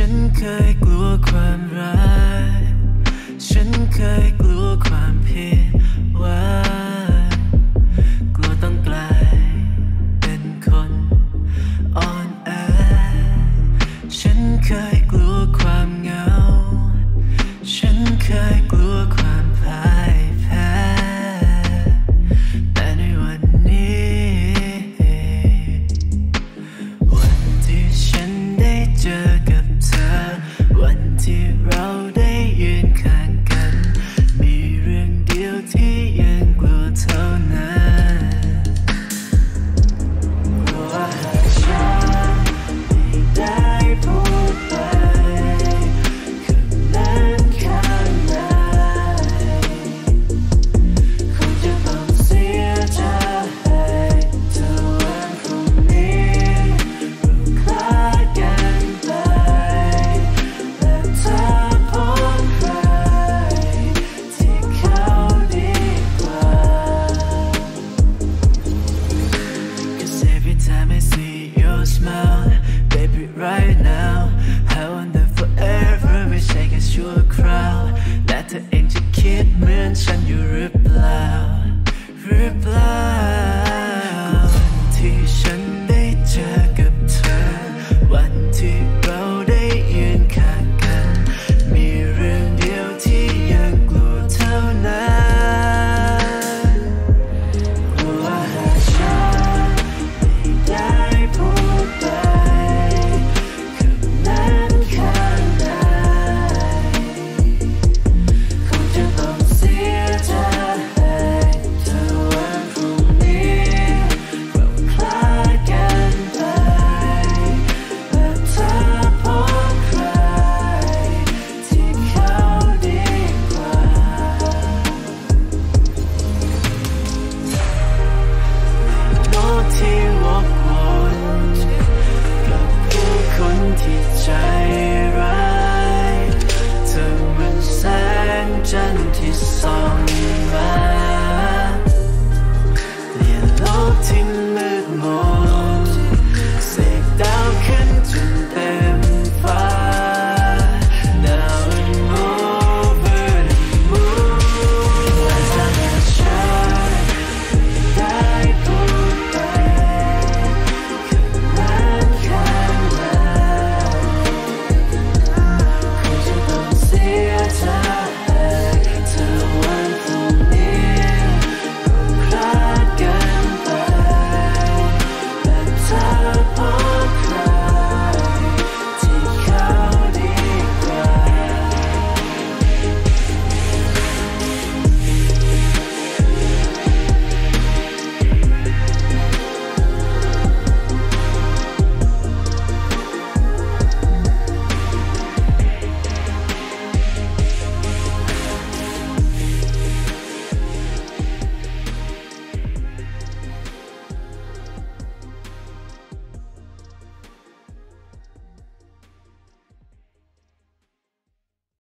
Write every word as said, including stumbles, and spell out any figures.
นเคยกลัวความรักฉันเคยกลัวความผิดหวังกลัวต้องกลายเป็นคนอ่อนแอฉันเคยกลัวความเหงาฉันเคยกลัวความพ่ายแพ้แต่ในวันนี้วันที่ฉันได้เจอกับเธอวันที่เราได้ยืนข้างกันมีเรื่องเดียวที่ยังกลัวเท่านั้นกลัวหากฉันไม่ได้พูดไปคำนั้นข้างในคงจะต้องเสียใจเธอวันพรุ่งนี้เราคลาดกันไปและเธอพบใครที่เขาดีกว่า 'Cause every time I see your smile baby right now I wonder forever ไม่ใช่แค่ชั่วคราวและเธอเองจะคิดเหมือนฉันอยู่หรือเปล่าหรือเปล่าวันที่ฉันได้เจอกับเธอวันที่เราได้ยืนข้างกันมีเรื่องเดียวที่ยังกลัวเท่านั้นกลัวหากฉันไม่ได้พูดไปคำนั้นข้างในคงจะต้องเสียใจเธอวันพรุ่งนี้เราคลาดกันไปและเธอพบใครที่เขาดีกว่าโน้ตที่วกวนกับผู้คนที่ใจ